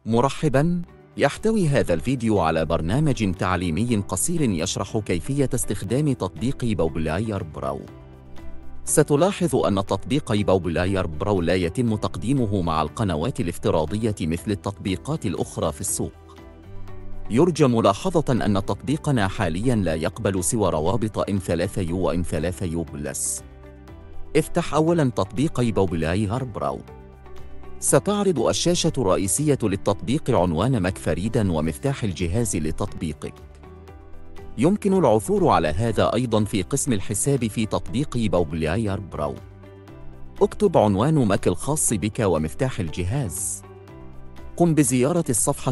مرحباً، يحتوي هذا الفيديو على برنامج تعليمي قصير يشرح كيفية استخدام تطبيق باوبلاير برو. ستلاحظ أن تطبيق باوبلاير برو لا يتم تقديمه مع القنوات الافتراضية مثل التطبيقات الأخرى في السوق. يرجى ملاحظة أن تطبيقنا حالياً لا يقبل سوى روابط M3U و M3U+. افتح أولاً تطبيق باوبلاير برو. ستعرض الشاشة الرئيسية للتطبيق عنوان ماك فريداً ومفتاح الجهاز لتطبيقك. يمكن العثور على هذا أيضاً في قسم الحساب في تطبيق باوبلاير برو. اكتب عنوان ماك الخاص بك ومفتاح الجهاز. قم بزيارة الصفحة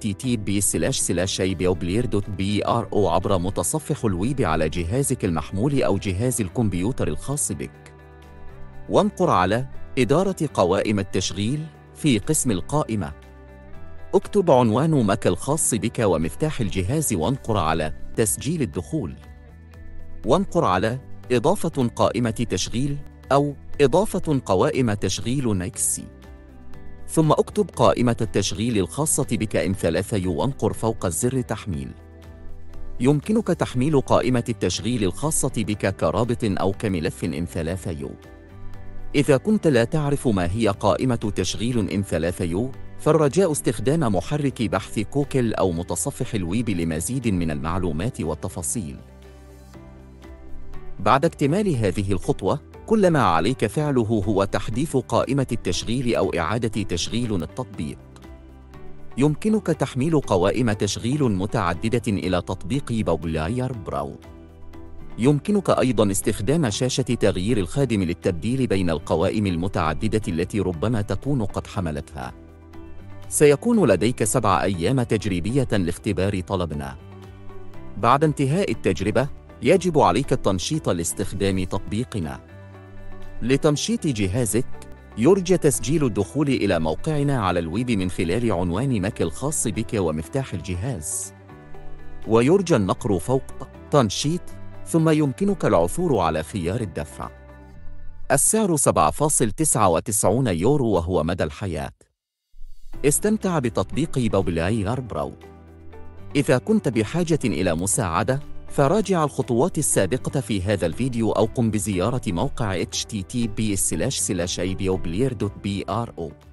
http://baoblayer.bro عبر متصفح الويب على جهازك المحمول أو جهاز الكمبيوتر الخاص بك. وانقر على إدارة قوائم التشغيل في قسم القائمة. اكتب عنوان ماك الخاص بك ومفتاح الجهاز وانقر على تسجيل الدخول. وانقر على إضافة قائمة تشغيل أو إضافة قوائم تشغيل نكسي. ثم اكتب قائمة التشغيل الخاصة بك M3U وانقر فوق الزر تحميل. يمكنك تحميل قائمة التشغيل الخاصة بك كرابط أو كملف M3U. إذا كنت لا تعرف ما هي قائمة تشغيل M3U، فالرجاء استخدام محرك بحث جوجل أو متصفح الويب لمزيد من المعلومات والتفاصيل. بعد اكتمال هذه الخطوة، كل ما عليك فعله هو تحديث قائمة التشغيل أو إعادة تشغيل التطبيق. يمكنك تحميل قوائم تشغيل متعددة إلى تطبيق باوبلاير برو. يمكنك أيضاً استخدام شاشة تغيير الخادم للتبديل بين القوائم المتعددة التي ربما تكون قد حملتها. سيكون لديك 7 أيام تجريبية لاختبار طلبنا. بعد انتهاء التجربة، يجب عليك التنشيط لاستخدام تطبيقنا. لتنشيط جهازك، يرجى تسجيل الدخول إلى موقعنا على الويب من خلال عنوان ماك الخاص بك ومفتاح الجهاز. ويرجى النقر فوق تنشيط، ثم يمكنك العثور على خيار الدفع. السعر 7.99 يورو وهو مدى الحياة. استمتع بتطبيق باوبلاير برو. إذا كنت بحاجة إلى مساعدة، فراجع الخطوات السابقة في هذا الفيديو أو قم بزيارة موقع http://baoblayer.bro.